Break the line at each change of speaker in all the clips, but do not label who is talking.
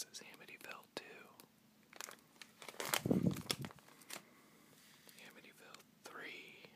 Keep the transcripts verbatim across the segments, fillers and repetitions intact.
This is Amityville two. Amityville three.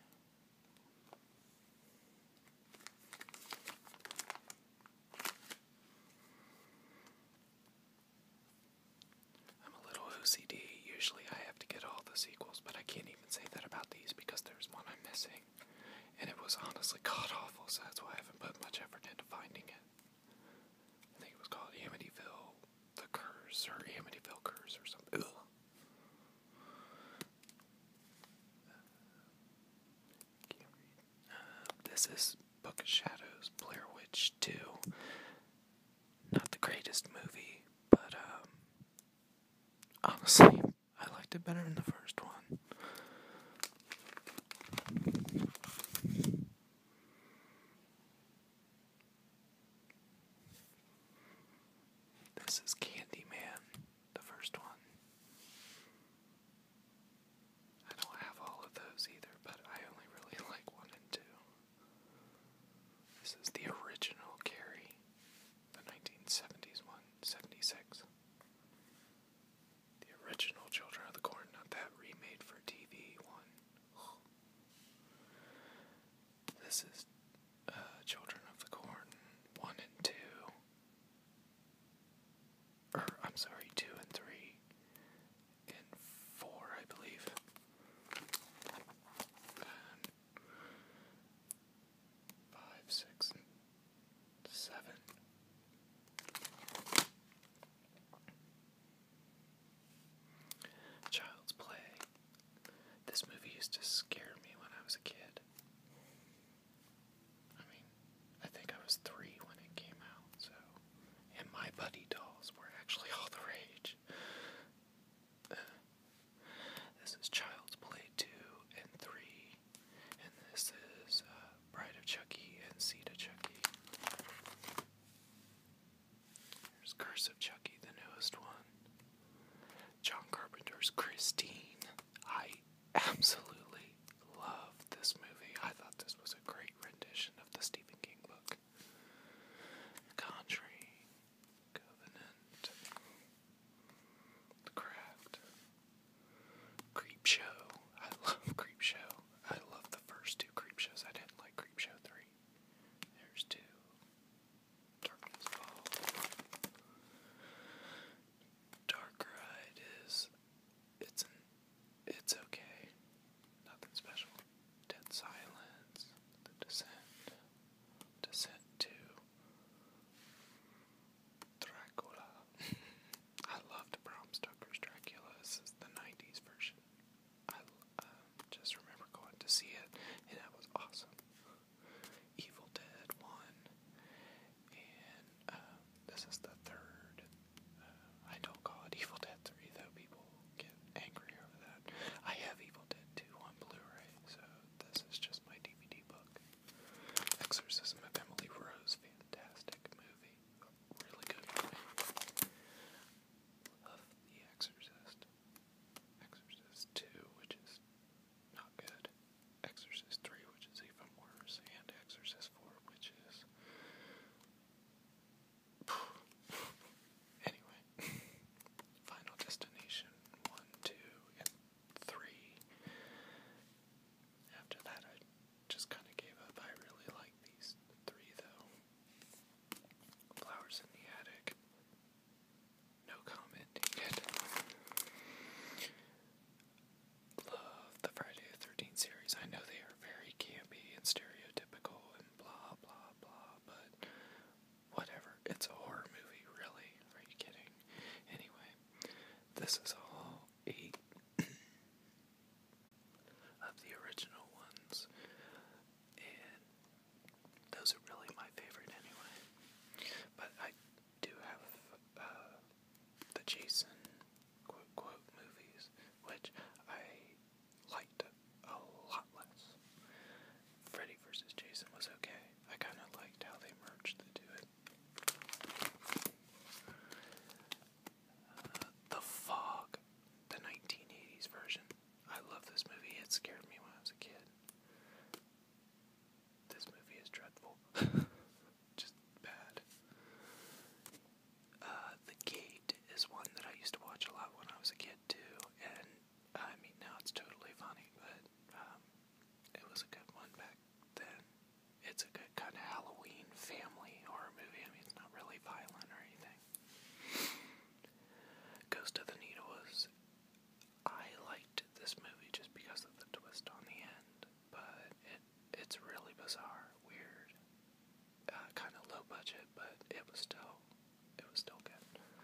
I'm a little O C D. Usually I have to get all the sequels, but I can't even say that about these because there's one I'm missing. And it was honestly god-awful, so that's why I haven't put much effort into finding it. I think it was called Amityville The Curse, or Amityville Curse, or something. Ugh. Can't read. Uh, this is Book of Shadows, Blair Witch two. Not the greatest movie, but um, honestly, I liked it better than the first one. This is Candyman, the first one. I don't have all of those either, but I only really like one and two. This is the original Carrie, the nineteen seventies one, seventy-six. The original Children of the Corn, not that remade for T V one. This is uh, Children of the Corn one and two. Or, I'm sorry, two and three. And four, I believe. And five, six, and seven. Child's Play. This movie used to scare me when I was a kid. I mean, I think I was three when it came out, so. And My Buddy dolls were actually all the rage. Uh, this is Child's Play two and three. And this is uh, Bride of Chucky and Seed of Chucky. There's Curse of Chucky, the newest one. John Carpenter's Christine. I absolutely love this movie. I thought this was a great rendition of the Stephen King book. Conjuring, Covenant, The Craft, Creepshow. I love Creepshow. I love the first two Creepshows. I didn't like Creepshow three. There's two. Darkness Falls. Dark Ride is, it's an, it's okay. Nothing special. Dead Silence, The Descent, Descent two, Dracula. I loved Bram Stoker's Dracula. This is the nineties version. I uh, just remember going to see it, and that was awesome. Evil Dead one, and uh, this is the third. Uh, I don't call it Evil Dead three, though people get angry over that. I have Evil Dead two on Blu-ray, so this is just my D V D book. Exorcism of Emily Rose, fantastic movie. Really good movie. Love The Exorcist. Exorcist two, which is not good. Exorcist three, which is even worse. And Exorcist four, which is... Anyway. Final Destination one, two, and three. After that, I just kind of gave up. I really like these three, though. Flowers in the Attic. No comment needed. Love the Friday the thirteenth series. I know they are very campy and stereotypical and blah, blah, blah, but whatever. It's a horror movie, really. Are you kidding? Anyway, this is all eight of the original ones, and those are really my favorite anyway. But I do have uh, the Jason quote quote movies, which I liked a lot less. Freddy versus Jason was okay. I kind of liked how they merged the two. Uh, the Fog. family horror movie. I mean, it's not really violent or anything. Ghost of the Needle was, I liked this movie just because of the twist on the end, but it it's really bizarre, weird, uh, kind of low budget, but it was still, it was still good.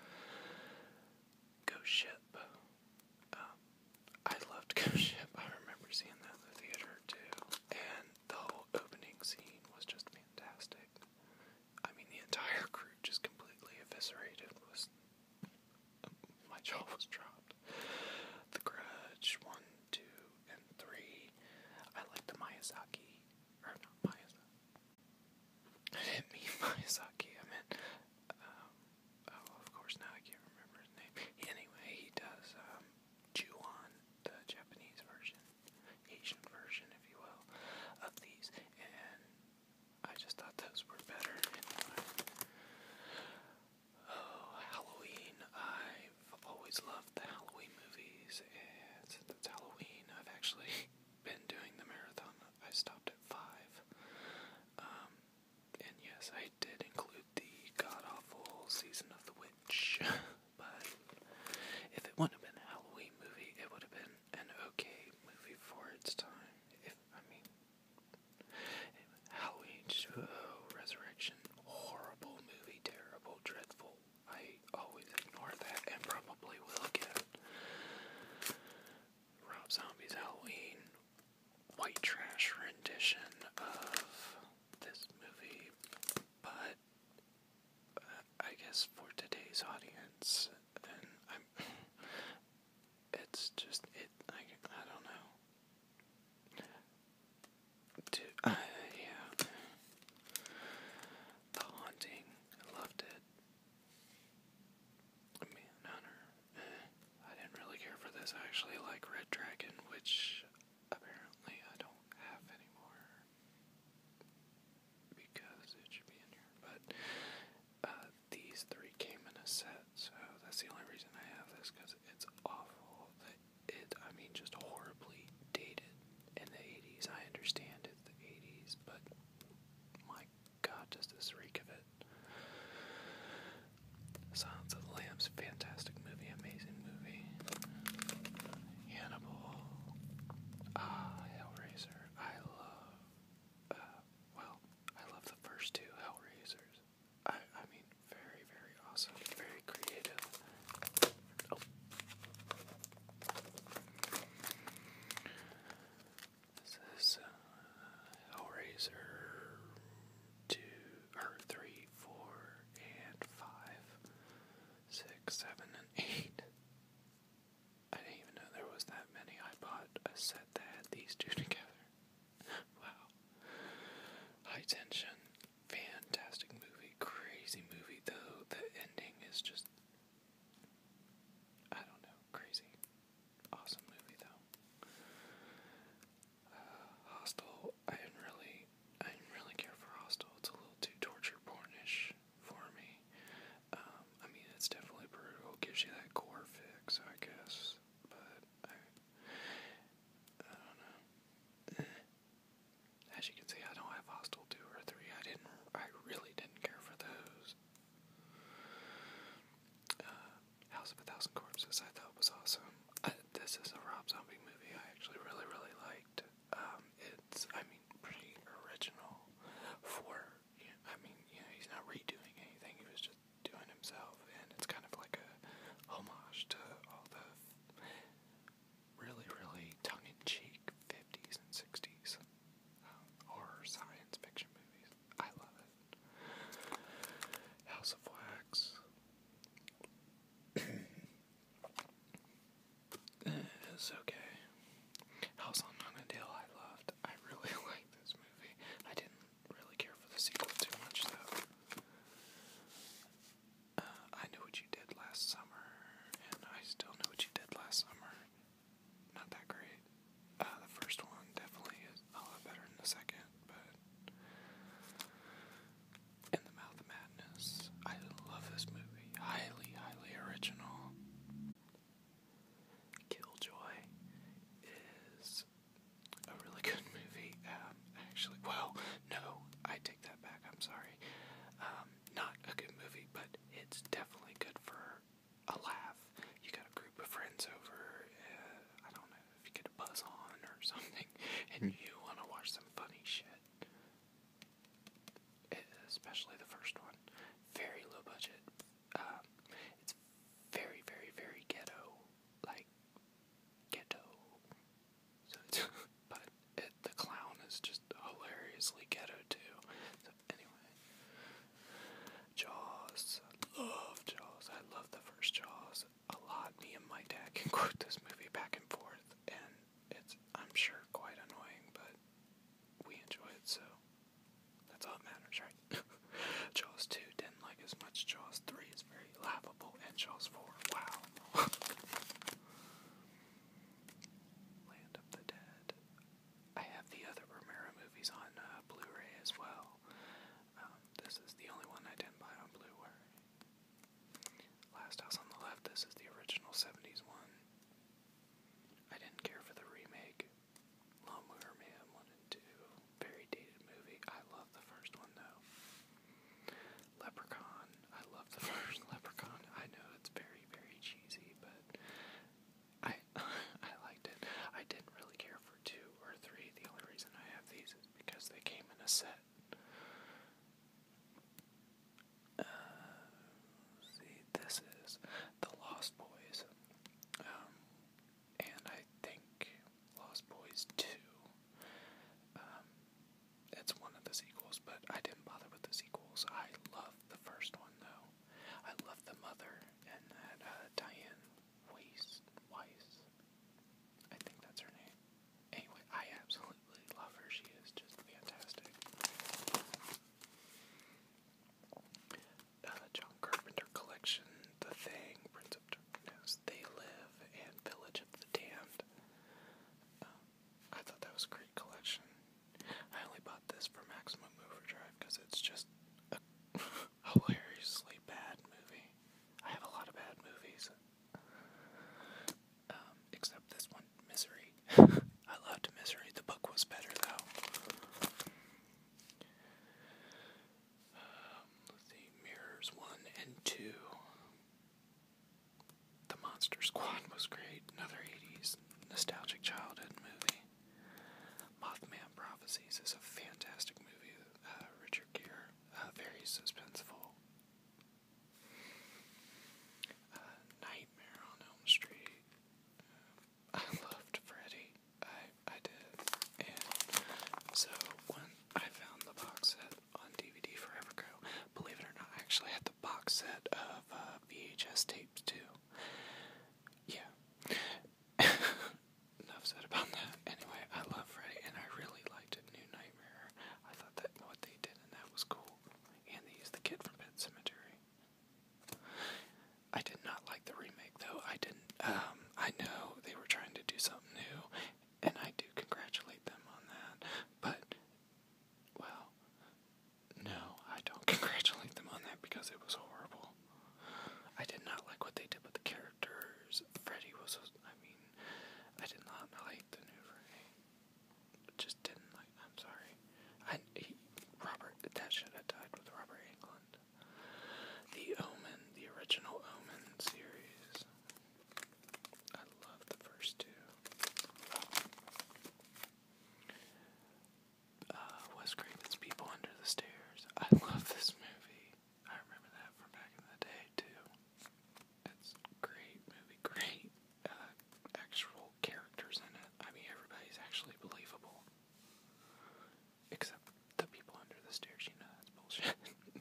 Ghost Ship. Um, I loved Ghost Ship. I remember seeing that in the theater too, and the whole opening scene was just fantastic. I mean, the entire crew just completely eviscerated. Was my jaw was dropped. The Grudge one, two, and three. I like the Miyazaki, or not Miyazaki. I didn't mean Miyazaki. I meant, um, oh, of course now I can't remember his name. Anyway, he does um, Ju-on, the Japanese version, Asian version, if you will, of these, and I just thought those were better. Anyway. Oh, Halloween. I've always loved the Halloween movies, and since it's Halloween, I've actually been doing the marathon. I stopped at five. Um, and yes, I did include the god-awful Season of the Witch, but if it wouldn't have been a Halloween movie, it would have been an okay movie for its time. If, I mean, Halloween, oh, Resurrection, horrible movie, terrible, dreadful. I always ignore that and probably will again. Rob Zombie's Halloween, white trash rendition of this movie, but uh, I guess for today's audience, and I'm, it's just it. I, I don't know. To, uh, yeah, The Haunting, I loved it. Manhunter, eh, I didn't really care for this. I actually like Red Dragon, which apparently I don't have anymore because it should be in here. But uh, these three came in a set, so that's the only reason I have this, because it's awful. That it, I mean, just horribly dated in the eighties. I understand it's the eighties, but my God, does this reek of it. Silence of the Lambs, fantastic movie, amazing movie. Hannibal, ah, Hellraiser. I love, uh, well, I love the first two Hellraisers. I, I mean, very, very awesome, very creative. Oh. This is uh, Hellraiser two, or three, four, and five. Six, seven, and eight. I didn't even know there was that many. I bought a set that had these two together. Wow. High Tension. Fantastic movie. Crazy movie, though. The ending is just, I don't know, crazy. Awesome movie, though. Uh, Hostel. I didn't really, I didn't really care for Hostel. It's a little too torture pornish for me. Um, I mean, it's definitely brutal. Gives you that gore fix, I guess. But I, I don't know. As you can see, I don't have Hostel two or three. I didn't. I really didn't care for those. Uh, House of a Thousand Corpses, I thought was awesome. Uh, this is a Rob Zombie movie I actually really, really liked. Um, it's, I mean, pretty original for, you know, I mean, you know, he's not redoing anything, he was just doing himself, and it's kind of like a homage to all the really, really tongue-in-cheek fifties and sixties um, horror science fiction movies. I love it. House of Wax. It's okay. as much. Jaws three is very laughable, and Jaws four, wow. Land of the Dead. I have the other Romero movies on uh, Blu-ray as well. Um, this is the only one I didn't buy on Blu-ray. Last House on the Left, this is the original seventies one. I didn't care for the remake. Lawnmower Man one and two. Very dated movie. I love the first one though. Leprechaun. I love the first Leprechaun. I know it's very, very cheesy, but I I liked it. I didn't really care for two or three. The only reason I have these is because they came in a set. Uh, see, this is The Lost Boys. Um, and I think Lost Boys two. Um, it's one of the sequels, but I didn't bother with the sequels. I love the first one, though. I love the mother and that uh, Diane Weiss. Weiss. I think that's her name. Anyway, I absolutely love her. She is just fantastic. Uh, John Carpenter collection, The Thing, Prince of Darkness, They Live, and Village of the Damned. Um, I thought that was a great collection. I only bought this for Maximum Overdrive because it's just a hilariously bad movie. I have a lot of bad movies. Um, except this one, Misery. I loved Misery. The book was better though. Um, let's see, Mirrors one and two. The Monster Squad was great. Another eighties nostalgic childhood movie. Mothman Prophecies is a fantastic movie. Uh, Richard Gere, uh, very suspenseful. Uh, Nightmare on Elm Street. I loved Freddy. I I did. And so when I found the box set on D V D forever ago, believe it or not, I actually had the box set of uh, V H S tapes too. Yeah. Enough said about that. Anyway, I love Freddy, and I really liked New Nightmare. I thought that what they did in that was cool. And they used the kid from Pet Sematary. I did not like the remake, though. I didn't. Um, I know they were trying to do something new, and I do congratulate them on that. But, well, no, I don't congratulate them on that because it was horrible. I did not like what they did with the characters. Freddy was, I mean, I did not like the new Freddy. Just didn't like, I'm sorry. I, he, Robert, that should have died with Robert Englund. The Omen, the original Omen series. I love the first two. Uh, Wes Craven's People Under the Stairs. I love this movie. I remember that from back in the day, too. It's a great movie, great uh, actual characters in it. I mean, everybody's actually believable. Except the people under the stairs, you know, that's bullshit.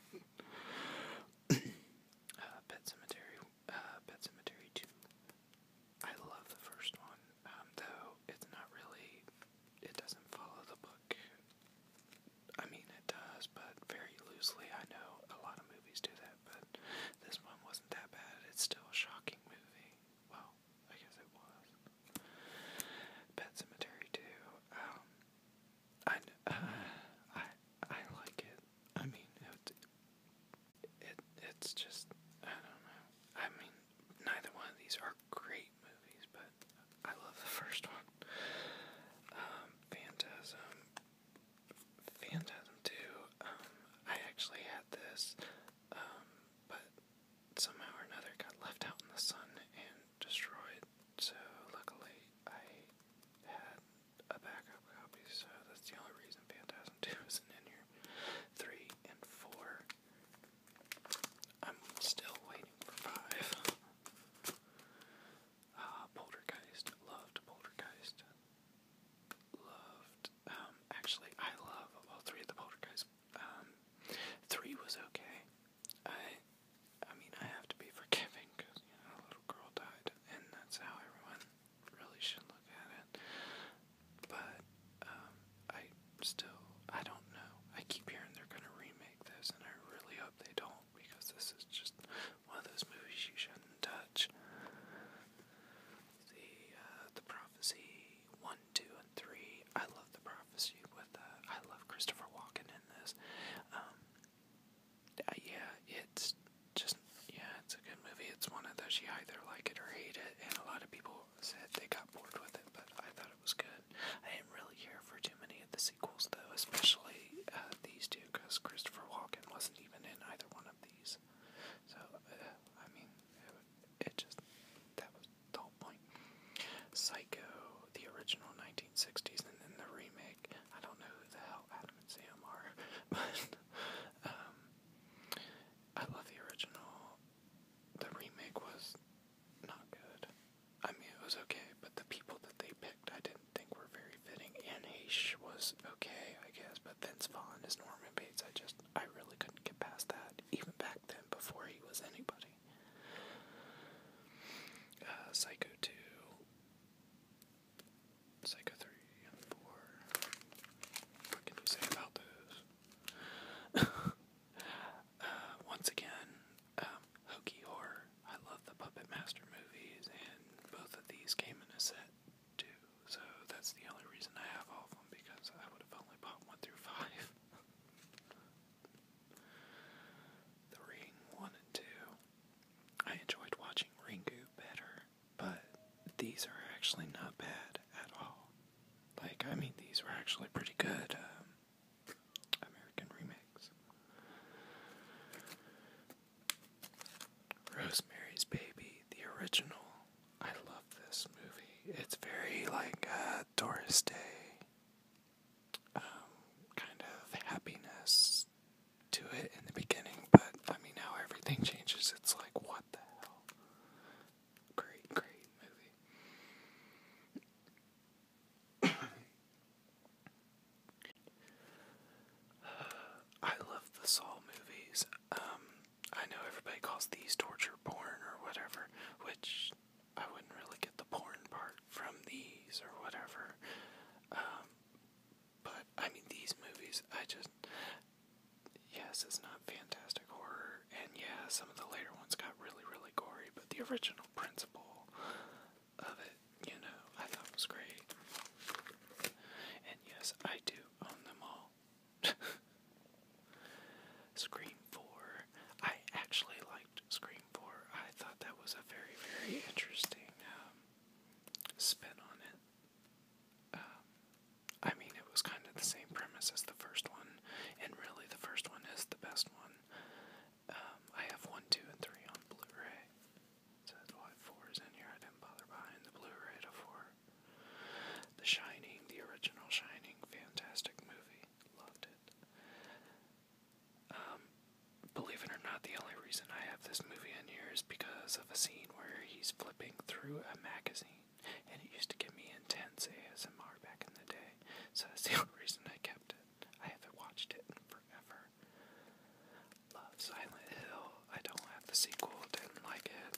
uh, Pet Sematary, uh, Pet Sematary two. I love the first one, um, though it's not really, it doesn't follow the book. I mean, it does, but very loosely. I know a lot of movies do that, but this one wasn't that bad. It's still a shocking movie. Well, I guess it was. Pet Sematary two. Um, I, uh, I, I like it. I mean, it, it, it's just, I don't know. I mean, neither one of these are great movies, but I love the first one. Um, Phantasm. Phantasm two. Um, I actually had the because you either like it or hate it, and a lot of people said they got bored with it, but I thought it was good. I didn't really care for too many of the sequels, though, especially uh, these two, because Christopher Walken wasn't even in either one of these. So, uh, I mean, it, it just, that was the whole point. Psycho, the original nineteen sixties, and then the remake. I don't know who the hell Adam and Sam are, but um, I love the original. The remake was not good. I mean, it was okay, but the people that they picked I didn't think were very fitting. Anne Heche was okay, I guess, but Vince Vaughn as Norman Bates, I just, I really couldn't get past that, even back then, before he was anybody. Uh, Psycho two, Psycho three, and four. What can you say about those? uh, once again, um, hokey horror. I love the Puppet Master movies, and both of these came in a set too. So that's the only reason I have all of them, because I would have only bought one through five. The Ring one and two. I enjoyed watching Ringu better, but these are actually not bad at all. Like, I mean, these were actually pretty good um, American remakes. Rosemary's Baby, the original. I love this movie. It's very like uh, Doris Day, um, kind of happiness to it in the beginning, but I mean, now everything changes. It's like, what the hell? Great, great movie. I love the Saw movies. Um, I know everybody calls these torture porn or whatever, which I wouldn't really get the porn part from these or whatever. Um, but, I mean, these movies, I just, yes, it's not fantastic horror, and yeah, some of the later ones got really, really gory, but the original principle of it, you know, I thought was great. And yes, I do own them all. Scream four. I actually liked Scream four. I thought that was a very, very interesting um, spin on it. Um, I mean, it was kind of the same premise as the first one, and really the first one is the best one. Um, I have one, two, and three on Blu-ray. So that's why four is in here. I didn't bother buying the Blu-ray to four. The Shining, the original Shining, fantastic movie. Loved it. Um, believe it or not, the only reason I have this movie in here is because of a scene where he's flipping through a magazine, and it used to give me intense A S M R back in the day, so that's the only reason I kept it. I haven't watched it in forever. Love Silent Hill. I don't have the sequel, didn't like it.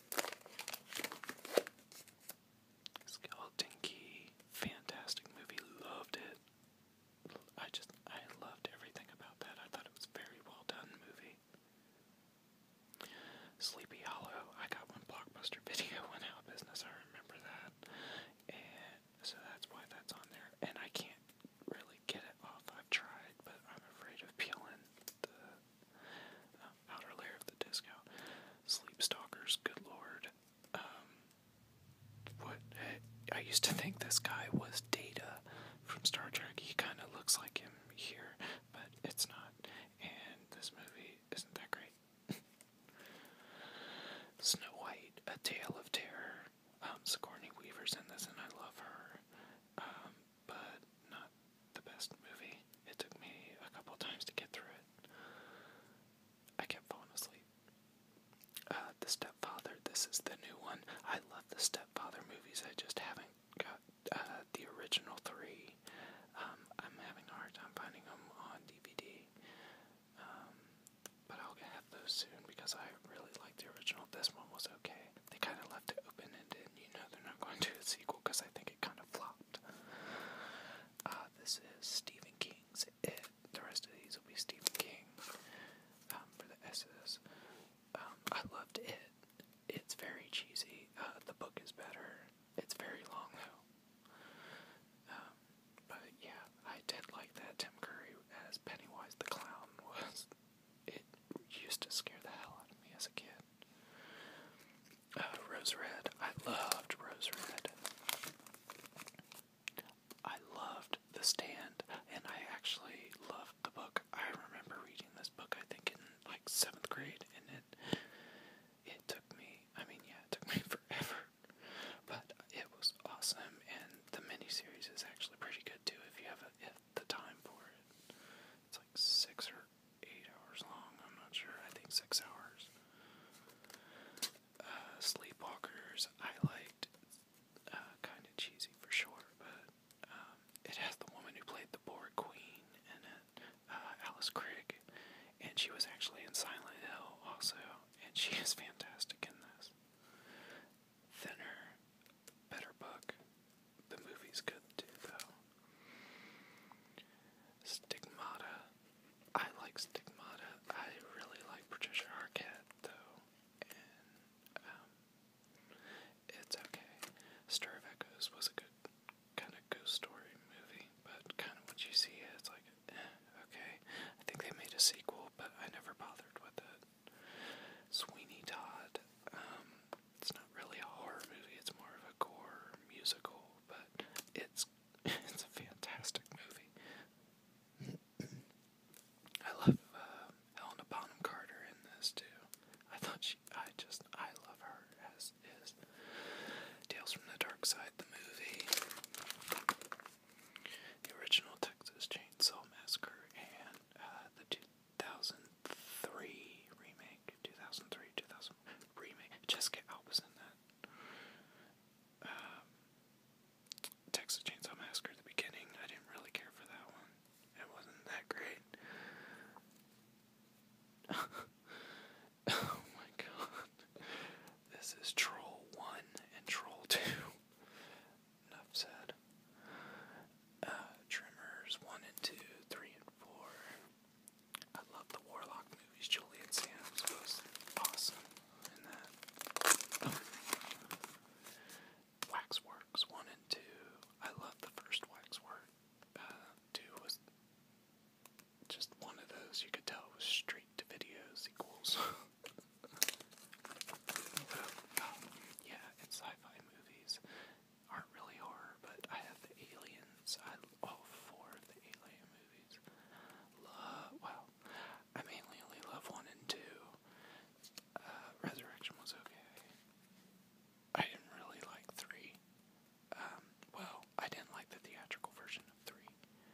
Skeleton Key, fantastic movie, loved it. I just, I loved everything about that. I thought it was a very well done movie. Sleepy Hollow, I got when Blockbuster Video went out of business, I remember that. And so that's why that's on there. And I can't really get it off. I've tried, but I'm afraid of peeling the um, outer layer of the disc out. Sleep Jessica Alba's in that. Um, Texas Chainsaw Massacre at the beginning, I didn't really care for that one. It wasn't that great. Oh my god. This is Troll one and Troll two. Enough said. Uh, Tremors one and two, three and four. I love the Warlock movies. Julian Sands was awesome in that. Waxworks one and two. I love the first Waxwork. Uh, two was just one of those you could tell it was straight to video sequels. um, yeah, and sci-fi movies aren't really horror, but I have the Aliens. I all four of the Alien movies. Love, well, I mainly only love one and two. Uh, Resurrection was okay. I didn't really like three. Um, well, I didn't like the theatrical version of three.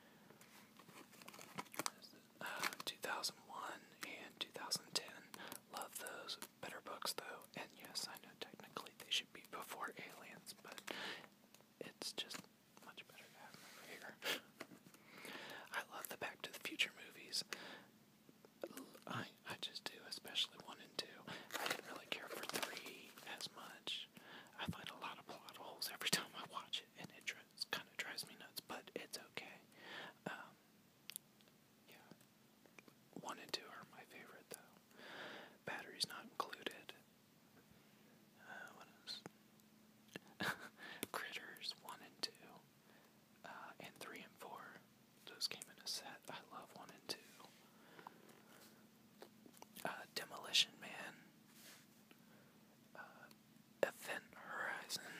Uh, two thousand one and two thousand ten. Love those. Better books, though. And yes, I know technically they should be before Aliens, but it's just much better to have them over here. I love the Back to the Future movies. I, I just do, especially one and two. I didn't really care for three as much. I find a lot of plot holes every time I watch it, and it kind of drives me nuts, but it's okay. Um, yeah. One and two are my favorite, though. Batteries not included. Uh, what else? Critters one and two. Uh, and three and four. Those came in a set. I love one and two. Uh, Demolition Man. Uh, Event Horizon.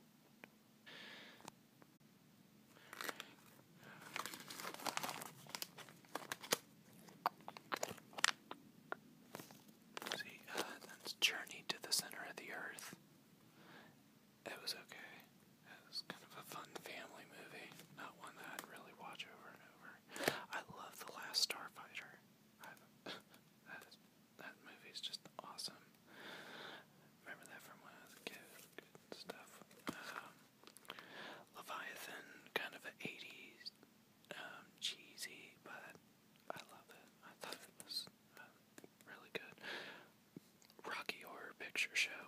See, uh, that's Journey to the Center of the Earth. It was okay. It was kind of a fun family movie. Not one that I'd really watch over and over. I love The Last Starfighter. that, is, that movie's just awesome. Remember that from when I was a kid. Good stuff. Um, Leviathan, kind of an eighties, um, cheesy, but I love it. I thought it was uh, really good. Rocky Horror Picture Show.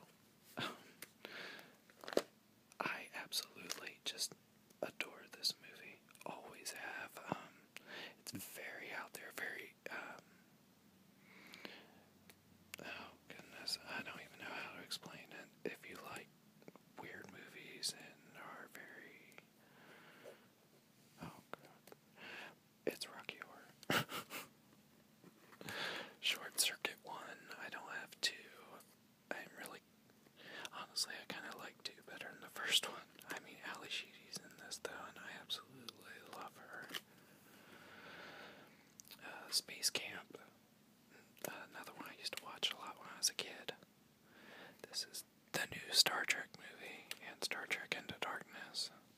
I absolutely just adore this movie. Always have. Um, it's very out there, very, um, oh goodness, I don't even know how to explain it. If you like weird movies and are very, oh god, it's Rocky Horror. Short Circuit one, I don't have two. I really, honestly, I kind of like two better than the first one. I mean, Ali Sheedy's in this though, and I absolutely love her. Uh, Space Camp, uh, another one I used to watch a lot when I was a kid. This is the new Star Trek movie, and Star Trek Into Darkness.